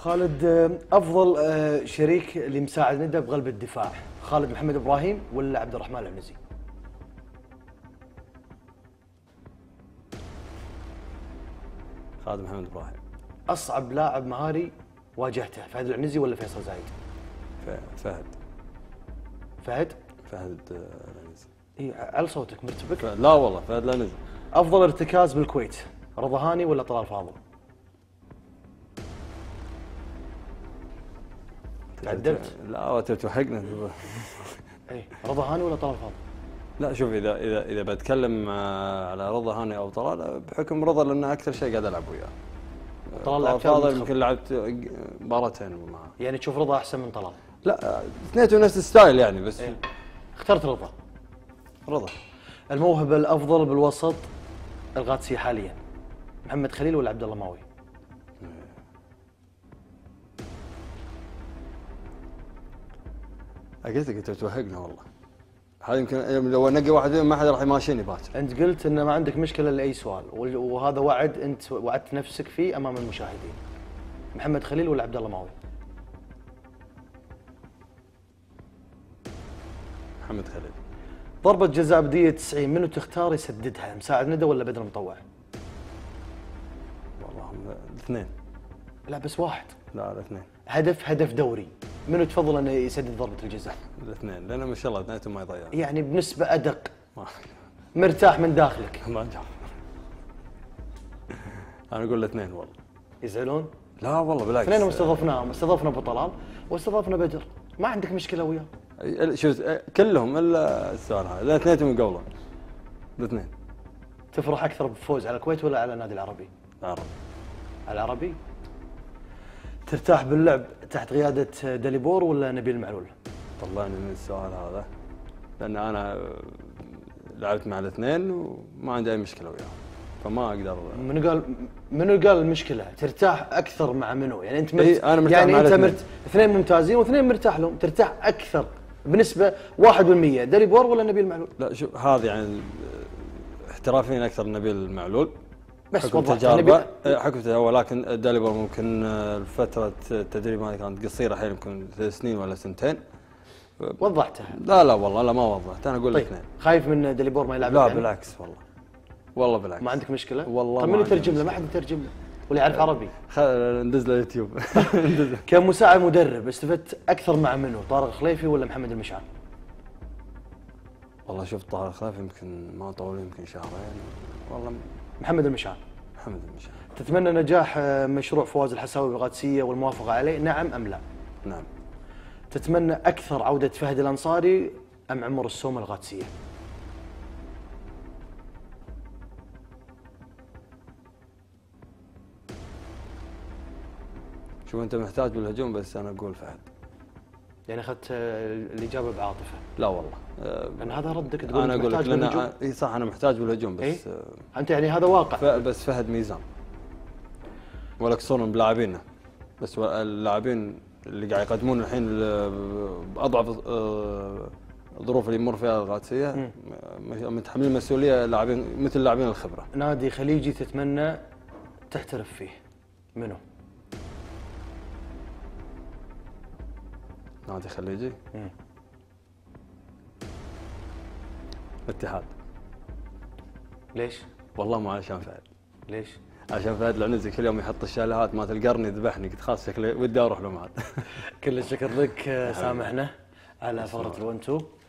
خالد، افضل شريك لمساعد ندى بقلب الدفاع، خالد محمد ابراهيم ولا عبد الرحمن العنزي؟ خالد محمد ابراهيم. اصعب لاعب مهاري واجهته، فهد العنزي ولا فيصل زايد؟ فهد. فهد العنزي. اي على صوتك مرتبك. لا والله فهد العنزي. افضل ارتكاز بالكويت، رضا هاني ولا طلال فاضل؟ تعدلت؟ لا توهقنا. اي رضا هاني ولا طلال فاضل؟ لا شوف، اذا بتكلم على رضا هاني او طلال، بحكم رضا لانه اكثر شيء قاعد العب وياه. طلال فاضل يمكن لعبت مباراتين معه. يعني تشوف رضا احسن من طلال؟ لا اثنينهم نفس الستايل يعني، بس إيه؟ اخترت رضا. رضا. الموهبه الافضل بالوسط القادسي حاليا، محمد خليل ولا عبد الله ماوي؟ قلت لك انت توهقنا والله. هذا يمكن لو نقي واحد فيهم ما حد راح يماشيني باكر. انت قلت ان ما عندك مشكله لاي سؤال، وهذا وعد انت وعدت نفسك فيه امام المشاهدين. محمد خليل ولا عبد الله ماوي؟ محمد خليل. ضربه جزاء بديه 90 منو تختار يسددها، مساعد ندى ولا بدر مطوع؟ والله الاثنين. لا بس واحد. لا الاثنين. هدف دوري، منو تفضل انه يسدد ضربه الجزاء؟ الاثنين، لان ما شاء الله اثنينهم ما يضيعون. يعني بنسبه ادق. مرتاح من داخلك. ما جاء. انا اقول الاثنين والله. يزعلون؟ لا والله بالعكس. اثنينهم استضفناهم، استضفنا ابو طلال واستضفنا بدر، ما عندك مشكله وياه. شوف كلهم الا السؤال هذا، لا اثنينهم يقولون. الاثنين. تفرح اكثر بالفوز على الكويت ولا على النادي العربي؟ العربي. العربي؟ ترتاح باللعب تحت قياده داليبور ولا نبيل المعلول؟ طلعني من السؤال هذا، لان انا لعبت مع الاثنين وما عندي اي مشكله وياهم، فما اقدر. منو قال المشكله؟ ترتاح اكثر مع منو؟ يعني انت أنا مرتاح يعني مع انت اثنين ممتازين واثنين مرتاح لهم، ترتاح اكثر بنسبه 1% داليبور ولا نبيل المعلول؟ لا شوف، هذا يعني احترافيين اكثر نبيل المعلول. بس حكم تجاربه حكمته، ولكن داليبور ممكن فتره التدريب هذه كانت قصيره حيل، يمكن 3 سنين ولا 2 وضحتها؟ لا والله لا ما وضحت، انا اقول طيب الاثنين. خايف من داليبور ما يلعب؟ لا يعني؟ بالعكس والله بالعكس. ما عندك مشكله؟ والله طيب من يترجم له؟ ما حد يترجم له ولا يعرف عربي. ندز له يوتيوب. كمساعد مدرب استفدت اكثر مع منو؟ طارق خليفي ولا محمد المشعل؟ والله شوف، طارق خليفي يمكن ما طول، يمكن شهرين. والله محمد المشعل. محمد المشعل. تتمنى نجاح مشروع فواز الحساوي بالقادسيه والموافقه عليه، نعم ام لا؟ نعم. تتمنى اكثر عوده فهد الانصاري ام عمر السوم القادسيه؟ شوف انت محتاج بالهجوم، بس انا اقول فهد. يعني اخذت الاجابه بعاطفه؟ لا والله. لان هذا ردك تقول انا اقول لك، لان اي صح انا محتاج بالهجوم، بس إيه؟ انت يعني هذا واقع. بس فهد ميزان، ولا قصورهم بلاعبينه، بس اللاعبين اللي قاعد يقدمون الحين باضعف الظروف اللي يمر فيها القادسيه متحملين مسؤوليه لاعبين مثل لاعبين الخبره. نادي خليجي تتمنى تحترف فيه منو؟ نادي خليجي؟ الاتحاد. ليش؟ والله مو علشان فهد. ليش؟ عشان فهد العنزي كل يوم يحط الشاليهات مالت القرن يذبحني، قلت خلاص شكلي ودي اروح له معاه. كل الشكر لك، سامحنا على فقره الونتو.